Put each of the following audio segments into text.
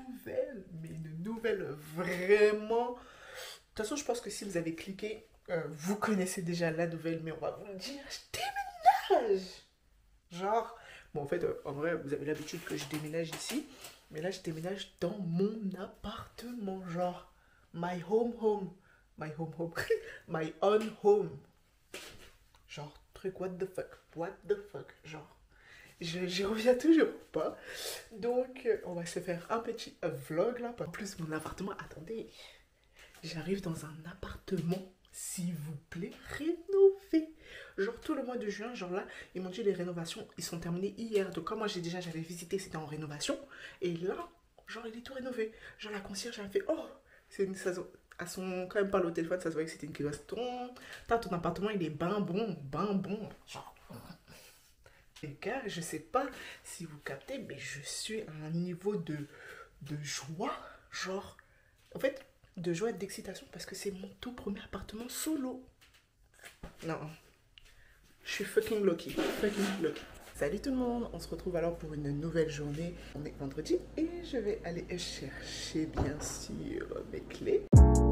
nouvelle, mais une nouvelle vraiment... De toute façon, je pense que si vous avez cliqué, vous connaissez déjà la nouvelle, mais on va vous le dire, je déménage. Genre, bon en fait, en vrai, vous avez l'habitude que je déménage ici, mais là, je déménage dans mon appartement, genre, my home, my home, my own home. Genre, truc, what the fuck, genre. J'y reviens toujours pas. Donc, on va se faire un petit vlog là. En plus, mon appartement, attendez. J'arrive dans un appartement, s'il vous plaît, rénové. Genre, tout le mois de juin, genre là, ils m'ont dit les rénovations, ils sont terminés hier. Donc, comme moi, j'avais visité, c'était en rénovation. Et là, genre, il est tout rénové. Genre, la concierge, elle a fait, oh, c'est une saison. Elles sont quand même parlé au téléphone, ça se voyait que c'était une kilos. Ton appartement, il est ben bon. Genre, les gars, je sais pas si vous captez, mais je suis à un niveau de joie. Genre, en fait, de joie et d'excitation parce que c'est mon tout premier appartement solo. Non, je suis fucking lucky. Salut tout le monde, on se retrouve alors pour une nouvelle journée. On est vendredi et je vais aller chercher bien sûr mes clés.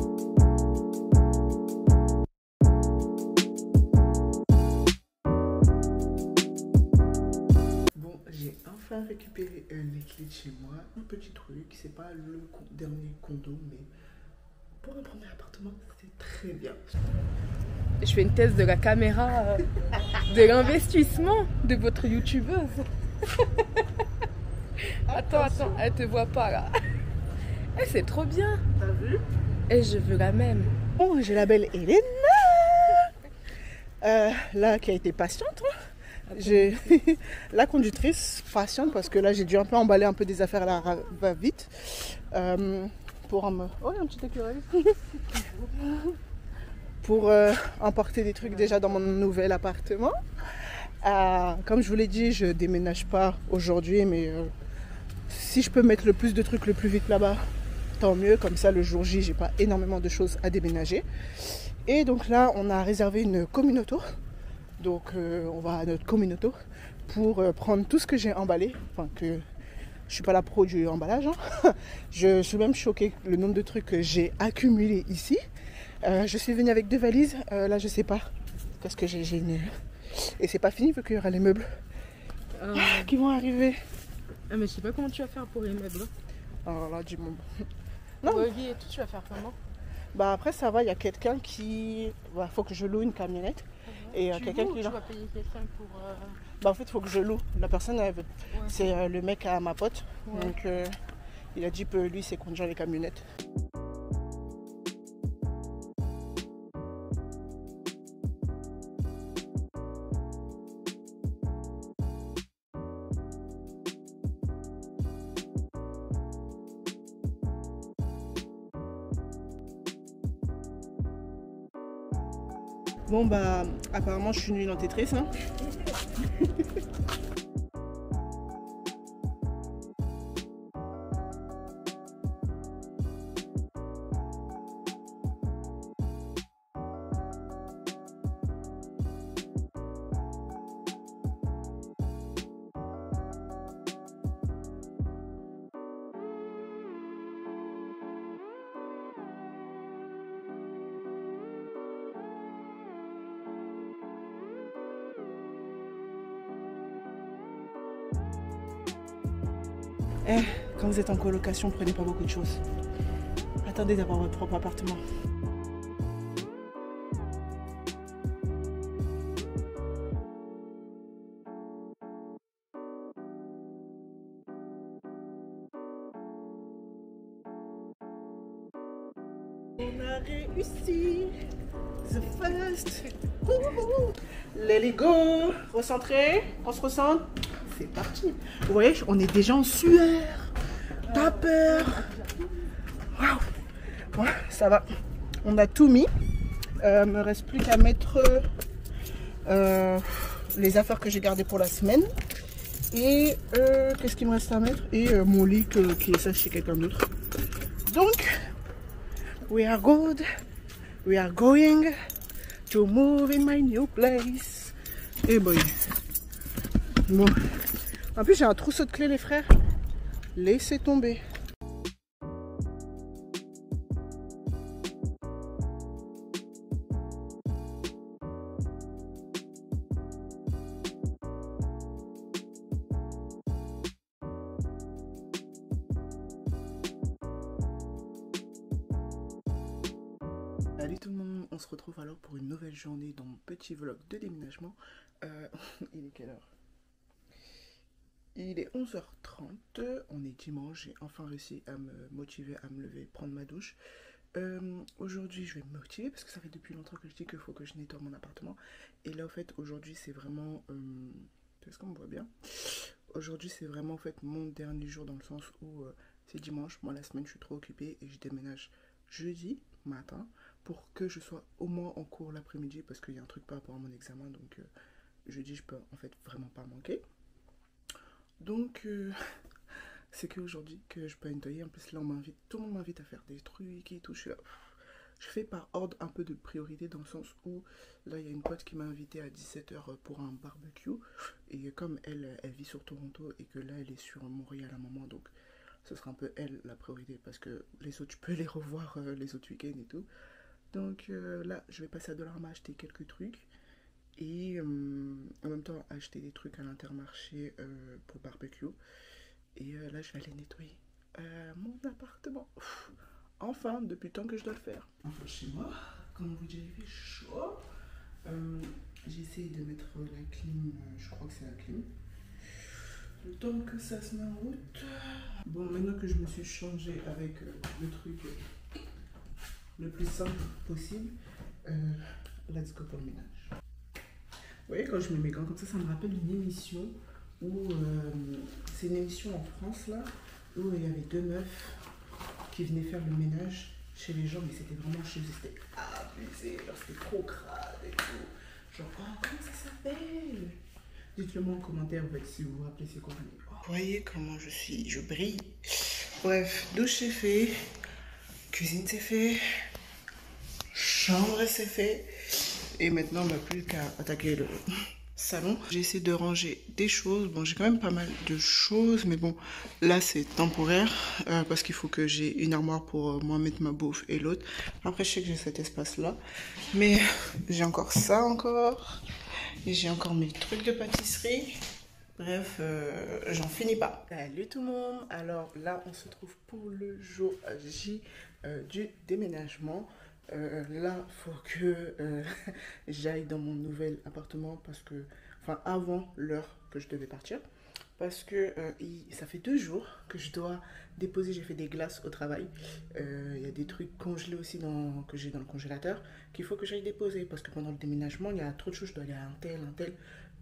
Bon, j'ai enfin récupéré les clés de chez moi. Un petit truc, c'est pas le dernier condo, mais pour un premier appartement, c'est très bien. Je fais une thèse de la caméra, de l'investissement de votre youtubeuse. Attends, elle te voit pas là. Eh, c'est trop bien. T'as vu? Et je veux la même. Bon, j'ai la belle Elena. Là, qui a été patiente. J'ai la conductrice patiente parce que là, j'ai dû un peu emballer un peu des affaires là, va vite. Pour un... Oh, il y a un petit écureuil. Pour emporter des trucs déjà dans mon nouvel appartement. Comme je vous l'ai dit, je déménage pas aujourd'hui, mais si je peux mettre le plus de trucs le plus vite là-bas, tant mieux. Comme ça, le jour J, j'ai pas énormément de choses à déménager. Et donc là, on a réservé une communauto. Donc on va à notre communauto pour prendre tout ce que j'ai emballé. Enfin, que je suis pas la pro du emballage. Hein. Je suis même choquée le nombre de trucs que j'ai accumulés ici. Je suis venue avec 2 valises. Là, je sais pas. Parce que j'ai une... Et c'est pas fini vu qu'il y aura les meubles qui vont arriver. Ah, mais je sais pas comment tu vas faire pour les meubles. Alors là, du monde. Non. Olivier et tout, tu vas faire comment? Bah après, ça va. Il y a quelqu'un qui... Bah, faut que je loue une camionnette. Et quelqu'un qui... Tu vas payer quelqu'un pour... Bah en fait, il faut que je loue. La personne, elle veut... Ouais. C'est le mec à ma pote. Ouais. Donc, il a dit que lui, c'est conduire les camionnettes. Bon bah apparemment je suis nulle en Tetris hein. Quand vous êtes en colocation, prenez pas beaucoup de choses. Attendez d'avoir votre propre appartement. On a réussi. The first. Let go. Recentrer. On se recentre. C'est parti. Vous voyez, on est déjà en sueur. Pas peur. Waouh. Ouais, ça va. On a tout mis. Me reste plus qu'à mettre les affaires que j'ai gardées pour la semaine. Et qu'est-ce qu'il me reste à mettre? Et mon lit qui est ça chez quelqu'un d'autre. Donc, we are good. We are going to move in my new place. Et boy. Bon. En plus, j'ai un trousseau de clés, les frères. Laissez tomber. Salut tout le monde, on se retrouve alors pour une nouvelle journée dans mon petit vlog de déménagement. Il est quelle heure? Il est 11h30, on est dimanche, j'ai enfin réussi à me motiver à me lever, prendre ma douche. Aujourd'hui je vais me motiver parce que ça fait depuis longtemps que je dis qu'il faut que je nettoie mon appartement. Et là en fait aujourd'hui c'est vraiment... est-ce qu'on me voit bien? Aujourd'hui c'est vraiment en fait mon dernier jour dans le sens où c'est dimanche, moi la semaine je suis trop occupée et je déménage jeudi matin pour que je sois au moins en cours l'après-midi parce qu'il y a un truc par rapport à mon examen, donc jeudi je peux en fait vraiment pas manquer. Donc c'est qu'aujourd'hui que je peux nettoyer. En plus là on m'invite, tout le monde m'invite à faire des trucs et tout, je suis là. Je fais par ordre un peu de priorité dans le sens où là il y a une pote qui m'a invité à 17h pour un barbecue et comme elle vit sur Toronto et que là elle est sur Montréal à un moment, donc ce sera un peu elle la priorité parce que les autres je peux les revoir les autres week-ends et tout. Donc là je vais passer à Dollarama acheter quelques trucs et en même temps acheter des trucs à l'Intermarché pour barbecue. Et là je vais aller nettoyer mon appartement. Enfin, depuis le temps que je dois le faire. Enfin, chez moi, comme vous dites, il fait chaud. J'ai essayé de mettre la clim, je crois que c'est la clim. Le temps que ça se met en route. Bon, maintenant que je me suis changé avec le truc le plus simple possible, let's go pour le ménage. Vous voyez, quand je mets mes gants comme ça me rappelle une émission où c'est une émission en France là, où il y avait deux meufs qui venaient faire le ménage chez les gens, mais c'était vraiment chez eux, c'était abusé, genre c'était trop crade et tout. Genre, oh, comment ça s'appelle? Dites-le moi en commentaire, en fait, si vous vous rappelez c'est quoi. Oh. Vous voyez comment je suis, je brille. Bref, douche c'est fait, cuisine c'est fait, chambre c'est fait, et maintenant on n'a plus qu'à attaquer le salon. J'ai essayé de ranger des choses. Bon, j'ai quand même pas mal de choses, mais bon, là c'est temporaire parce qu'il faut que j'ai une armoire pour moi mettre ma bouffe et l'autre. Après, je sais que j'ai cet espace-là, mais j'ai encore ça encore. Et j'ai encore mes trucs de pâtisserie. Bref, j'en finis pas. Salut tout le monde. Alors là, on se trouve pour le jour J du déménagement. Là, il faut que j'aille dans mon nouvel appartement parce que, enfin, avant l'heure que je devais partir, parce que ça fait 2 jours que je dois déposer. J'ai fait des glaces au travail. Il y a des trucs congelés aussi que j'ai dans le congélateur qu'il faut que j'aille déposer parce que pendant le déménagement, il y a trop de choses. Je dois aller à un tel.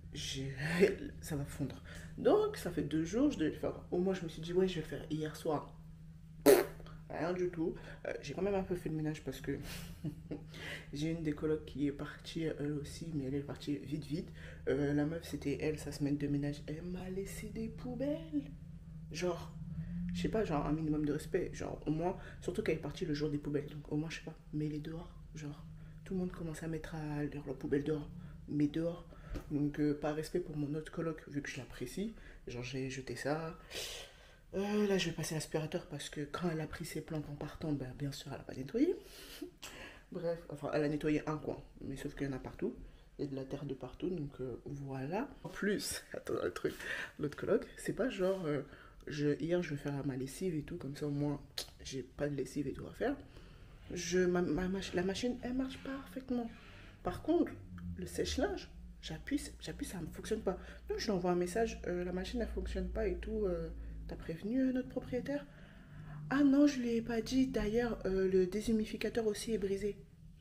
Ça va fondre. Donc, ça fait 2 jours, je devais le faire. Au moins, je me suis dit, ouais, je vais le faire hier soir. Rien du tout. J'ai quand même un peu fait le ménage parce que j'ai une des colocs qui est partie elle aussi, mais elle est partie vite. La meuf, c'était elle, sa semaine de ménage. Elle m'a laissé des poubelles. Genre, je sais pas, genre un minimum de respect. Genre, au moins, surtout qu'elle est partie le jour des poubelles. Donc, au moins, je sais pas, mets-les dehors. Genre, tout le monde commence à mettre leur poubelle dehors. Mais dehors. Donc, par respect pour mon autre coloc, vu que je l'apprécie. Genre, j'ai jeté ça. Là, je vais passer l'aspirateur parce que quand elle a pris ses plantes en partant, ben, bien sûr, elle n'a pas nettoyé. Bref, enfin, elle a nettoyé un coin, mais sauf qu'il y en a partout. Il y a de la terre de partout, donc voilà. En plus, attends, le truc, l'autre coloc, c'est pas genre, hier, je vais faire ma lessive et tout, comme ça, au moins, j'ai pas de lessive et tout à faire. La machine, elle marche parfaitement. Par contre, le sèche-linge, j'appuie, ça ne fonctionne pas. Donc, je lui envoie un message, la machine, elle fonctionne pas et tout. T'as prévenu notre propriétaire? Ah non, je lui ai pas dit. D'ailleurs, le déshumidificateur aussi est brisé.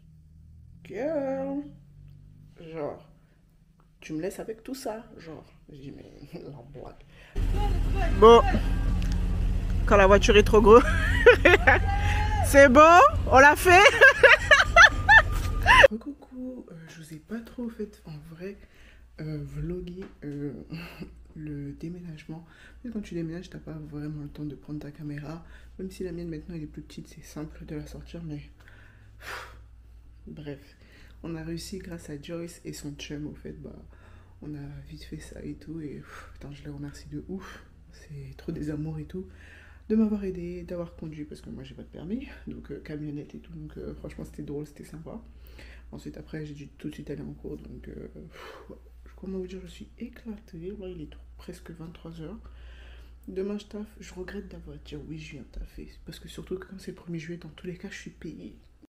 Girl. Genre, tu me laisses avec tout ça. Genre, je dis, mais la blague. Bon, quand la voiture est trop grosse. C'est bon, on l'a fait. Coucou, je vous ai pas trop fait en vrai vlogger le déménagement. Mais quand tu déménages, t'as pas vraiment le temps de prendre ta caméra. Même si la mienne maintenant elle est plus petite, c'est simple de la sortir, mais bref, on a réussi grâce à Joyce et son chum. Au fait, bah, on a vite fait ça et tout. Et putain, je les remercie de ouf. C'est trop des amours et tout. De m'avoir aidé, d'avoir conduit parce que moi j'ai pas de permis, donc camionnette et tout. Donc franchement, c'était drôle, c'était sympa. Ensuite, après, j'ai dû tout de suite aller en cours. Donc, comment vous dire, je suis éclatée. Là, il est presque 23h. Demain, je taffe. Je regrette d'avoir dit oui, je viens taffer. Parce que surtout, comme c'est le 1er juillet, dans tous les cas, je suis payée.